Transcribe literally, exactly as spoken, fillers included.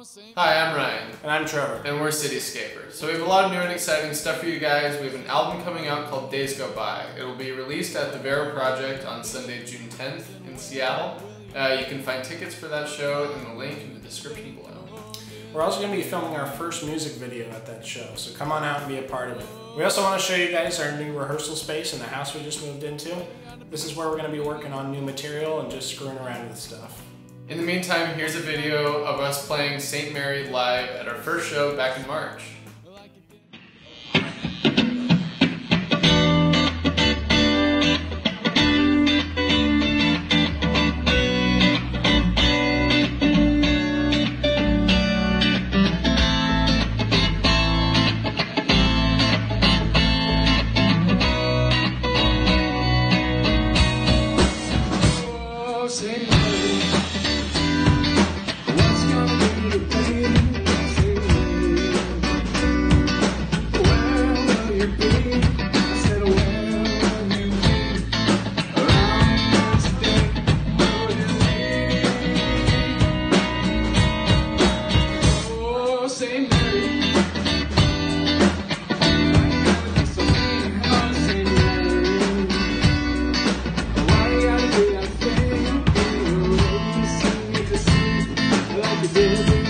Hi, I'm Ryan. And I'm Trevor. And we're Cityscaper. So we have a lot of new and exciting stuff for you guys. We have an album coming out called Days Go By. It will be released at the Vero Project on Sunday, June tenth in Seattle. Uh, you can find tickets for that show in the link in the description below. We're also going to be filming our first music video at that show, so come on out and be a part of it. We also want to show you guys our new rehearsal space in the house we just moved into. This is where we're going to be working on new material and just screwing around with stuff. In the meantime, here's a video of us playing Saint Mary live at our first show back in March. Yeah.